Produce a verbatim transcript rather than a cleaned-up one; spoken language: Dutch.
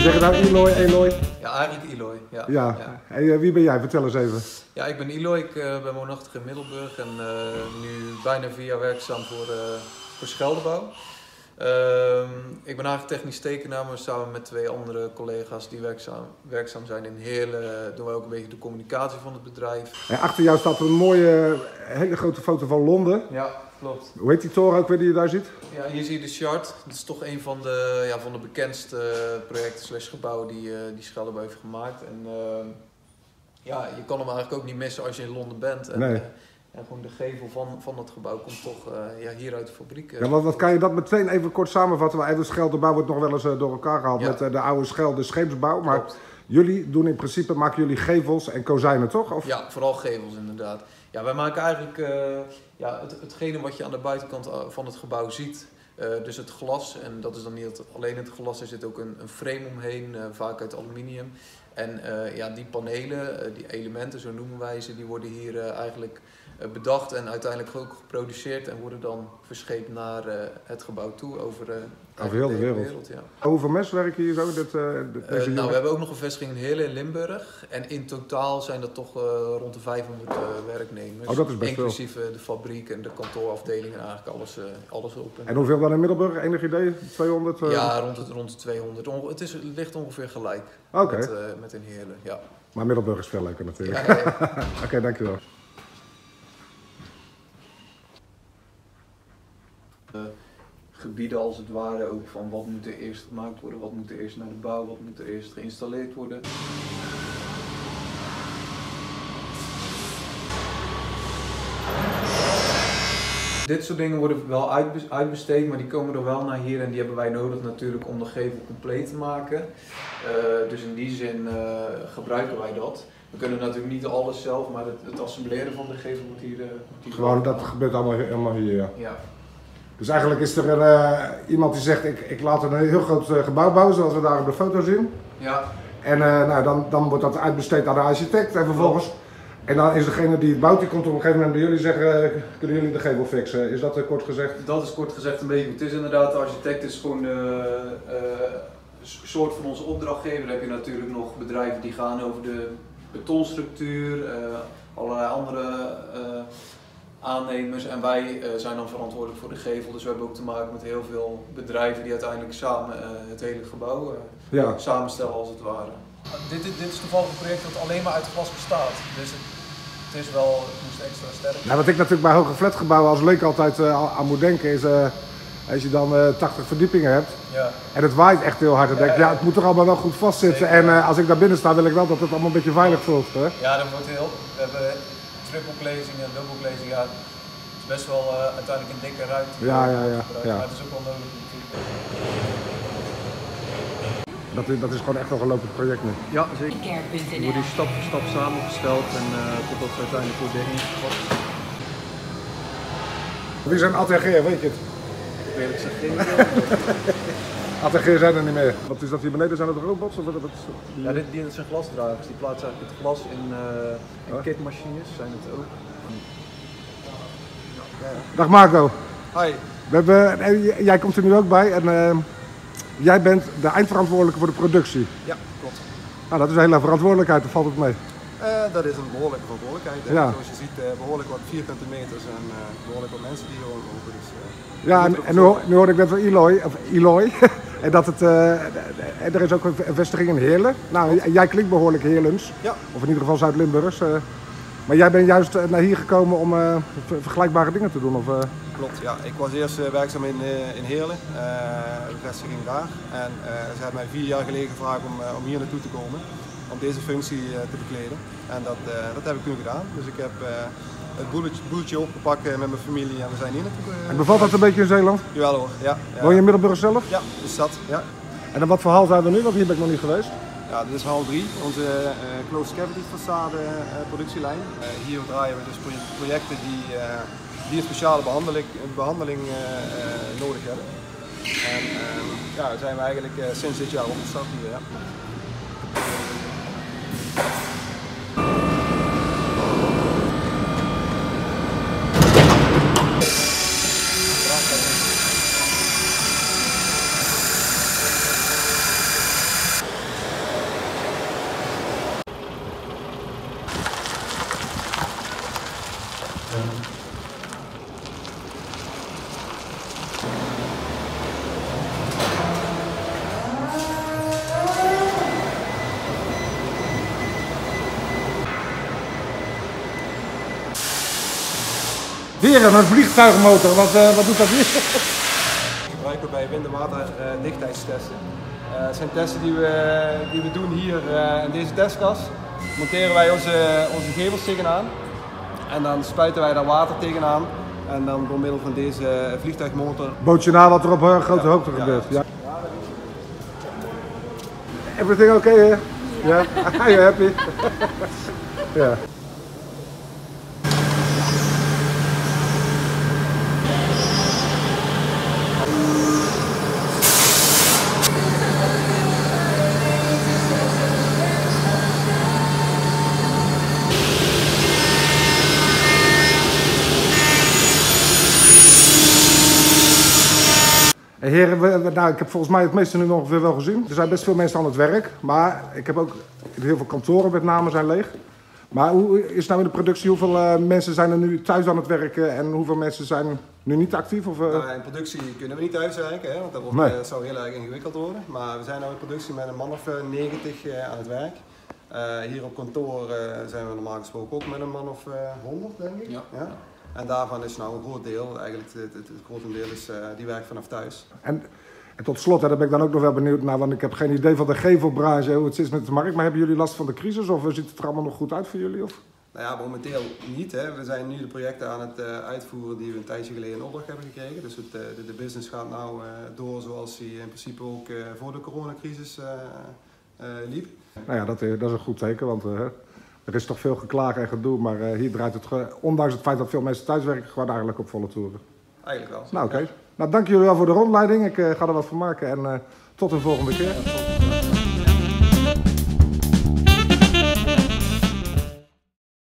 zeg je nou Eloy, Eloy? Ja, eigenlijk Eloy. Ja. Ja. ja. Hey, uh, wie ben jij? Vertel eens even. Ja, ik ben Eloy. Ik uh, ben woonachtig in Middelburg en uh, nu bijna vier jaar werkzaam voor, uh, voor Scheldebouw. Uh, ik ben eigenlijk technisch tekenaar, maar samen met twee andere collega's die werkzaam, werkzaam zijn in Heerlen uh, doen we ook een beetje de communicatie van het bedrijf. Hey, achter jou staat een mooie, hele grote foto van Londen. Ja, klopt. Hoe heet die toren ook weer die je daar ziet? Ja, hier zie je de Shard. Dat is toch een van de, ja, van de bekendste projecten slash gebouwen die, uh, die Scheldebouw heeft gemaakt. En, uh, ja, je kan hem eigenlijk ook niet missen als je in Londen bent. En, nee. uh, ja, gewoon de gevel van, van het gebouw komt toch uh, ja, hier uit de fabriek. Uh, ja, wat, wat kan je dat meteen even kort samenvatten? Want Scheldebouw wordt nog wel eens uh, door elkaar gehaald ja. met uh, de oude Schelde scheepsbouw. Maar Klopt. Jullie doen in principe, maken jullie gevels en kozijnen, toch? Of? Ja, vooral gevels inderdaad. Ja, wij maken eigenlijk uh, ja, het, hetgene wat je aan de buitenkant van het gebouw ziet. Uh, dus het glas, en dat is dan niet het, alleen het glas, er zit ook een, een frame omheen, uh, vaak uit aluminium. En uh, ja, die panelen, uh, die elementen, zo noemen wij ze, die worden hier uh, eigenlijk uh, bedacht en uiteindelijk ook geproduceerd en worden dan verscheept naar uh, het gebouw toe over, uh, over heel de wereld. wereld ja. Hoeveel mensen werken hier zo? Dit, uh, deze uh, nou, we hebben ook nog een vestiging in Heerlen in Limburg en in totaal zijn dat toch uh, rond de vijfhonderd uh, werknemers. Oh, dat is best inclusief veel. de fabriek en de kantoorafdeling en eigenlijk alles, uh, alles op. En hoeveel dan in Middelburg? Enig idee? tweehonderd? Uh... Ja, rond, het, rond de tweehonderd. Het, is, het ligt ongeveer gelijk okay. met, uh, met in Heerlen. Ja. Maar Middelburg is veel leuker natuurlijk. Ja, ja, ja. Oké, okay, dankjewel. Uh, gebieden als het ware ook van wat moet er eerst gemaakt worden, wat moet er eerst naar de bouw, wat moet er eerst geïnstalleerd worden. Dit soort dingen worden wel uitbesteed, maar die komen er wel naar hier en die hebben wij nodig natuurlijk om de gevel compleet te maken. Uh, dus in die zin uh, gebruiken wij dat. We kunnen natuurlijk niet alles zelf, maar het, het assembleren van de gevel moet hier... Uh, moet hier Gewoon, dat gebeurt allemaal, allemaal hier, ja. ja. Dus eigenlijk is er een, uh, iemand die zegt, ik, ik laat een heel groot uh, gebouw bouwen, zoals we daar op de foto zien. Ja. En uh, nou, dan, dan wordt dat uitbesteed aan de architect en vervolgens... Oh. En dan is degene die het bouwt, die komt op een gegeven moment bij jullie zeggen, uh, kunnen jullie de gevel fixen? Is dat uh, kort gezegd? Dat is kort gezegd een beetje. Het is inderdaad, de architect is gewoon een uh, uh, soort van onze opdrachtgever. Dan heb je natuurlijk nog bedrijven die gaan over de betonstructuur, uh, allerlei andere uh, aannemers. En wij uh, zijn dan verantwoordelijk voor de gevel. Dus we hebben ook te maken met heel veel bedrijven die uiteindelijk samen uh, het hele gebouw uh, ja. samenstellen als het ware. Dit, dit, dit is toevallig een project dat alleen maar uit glas bestaat. Dus het, het is wel, het moest extra sterk. Nou, wat ik natuurlijk bij hoge flatgebouwen als leuk altijd uh, aan moet denken is, uh, als je dan uh, tachtig verdiepingen hebt ja. en het waait echt heel hard, dan denk ik, ja, ja, het moet toch allemaal wel goed vastzitten. Zeker, en uh, als ik daar binnen sta wil ik wel dat het allemaal een beetje veilig voelt. Hè? Ja, dat wordt heel, we hebben trippelglazing en dubbelglazing, ja, het is best wel uh, uiteindelijk een dikke ruimte. Ja, ja, ja, ja. Maar het is ook wel nodig natuurlijk. Dat is, dat is gewoon echt nog een lopend project nu. Ja, zeker. Er wordt die stap voor stap samengesteld en uh, totdat ze uiteindelijk wordt ingevat. Wie zijn A T G, weet je het? Ik weet het geen A T G zijn er niet meer. Wat is dat hier beneden? Zijn dat robots? Of wat, wat, die... Ja, dit, dit zijn glasdragers. Die plaatsen eigenlijk het glas in, uh, in oh. kitmachines. Zijn het ook. Ja. Dag Marco. Hi. We hebben, jij komt er nu ook bij. En, uh, jij bent de eindverantwoordelijke voor de productie. Ja, klopt. Nou, dat is een hele verantwoordelijkheid, daar valt het mee. Uh, dat is een behoorlijke verantwoordelijkheid. Ja. Zoals je ziet, uh, behoorlijk wat vierkante meters en uh, behoorlijk wat mensen die hier rondlopen. Dus, uh, ja, en, en nu, nu hoorde ik net van Eloy, of Eloy en dat het, uh, er is ook een vestiging in Heerlen. Nou, jij klinkt behoorlijk Heerlens, ja. Of in ieder geval Zuid-Limburgs. Uh, maar jij bent juist naar hier gekomen om uh, vergelijkbare dingen te doen? Of, uh... Klopt, ja. Ik was eerst uh, werkzaam in, uh, in Heerlen, uh, de vestiging daar. En uh, ze hebben mij vier jaar geleden gevraagd om, uh, om hier naartoe te komen, om deze functie uh, te bekleden. En dat, uh, dat heb ik nu gedaan. Dus ik heb uh, het boeltje, boeltje opgepakt uh, met mijn familie en we zijn hier naartoe. Uh, en bevalt dat een beetje in Zeeland? Jawel hoor, ja. ja. Woon je in Middelburg zelf? Ja, de stad, ja. En dan wat voor hal zijn we nu? Want hier ben ik nog niet geweest. Ja, dit is hal drie, onze uh, closed cavity façade uh, productielijn. Uh, hier draaien we dus projecten die, uh, die een speciale behandeling, behandeling uh, uh, nodig hebben. En uh, ja, daar zijn we eigenlijk uh, sinds dit jaar opgestart hier. Ja. Heren, een vliegtuigmotor, wat, uh, wat doet dat hier? Dat gebruiken we bij wind- en waterdichtheidstesten. Uh, het zijn testen die we, die we doen hier uh, in deze testkas. Monteren wij onze, onze gevels tegenaan en dan spuiten wij daar water tegenaan. En dan door middel van deze vliegtuigmotor... Bootje na wat er op uh, grote ja, hoogte ja, gebeurt. Ja. Everything okay here? Yeah? Are you happy? Yeah. Heren, we, we, nou, ik heb volgens mij het meeste nu ongeveer wel gezien. Er zijn best veel mensen aan het werk, maar ik heb ook heel veel kantoren met name zijn leeg. Maar hoe is het nou in de productie? Hoeveel uh, mensen zijn er nu thuis aan het werken en hoeveel mensen zijn nu niet actief? Of, uh... nou, in productie kunnen we niet thuis werken, hè, want dat wordt, nee. uh, zou heel erg ingewikkeld worden. Maar we zijn nu in productie met een man of uh, negentig uh, aan het werk. Uh, hier op kantoor uh, zijn we normaal gesproken ook met een man of uh, honderd, denk ik. Ja. Ja? En daarvan is nou een groot deel, eigenlijk het, het, het grotendeel is, uh, die werkt vanaf thuis. En, en tot slot, hè, daar ben ik dan ook nog wel benieuwd naar, want ik heb geen idee van de gevelbranche, hoe het is met de markt. Maar hebben jullie last van de crisis of ziet het er allemaal nog goed uit voor jullie? Of? Nou ja, momenteel niet. Hè. We zijn nu de projecten aan het uh, uitvoeren die we een tijdje geleden in opdracht hebben gekregen. Dus het, uh, de, de business gaat nou uh, door zoals die in principe ook uh, voor de coronacrisis uh, uh, liep. Nou ja, dat, dat is een goed teken, want uh, er is toch veel geklaag en gedoe, maar uh, hier draait het, ondanks het feit dat veel mensen thuiswerken, gewoon eigenlijk op volle toeren. Eigenlijk wel. Nou oké. Okay. Nou, dank jullie wel voor de rondleiding. Ik uh, ga er wat van maken en uh, tot een volgende keer.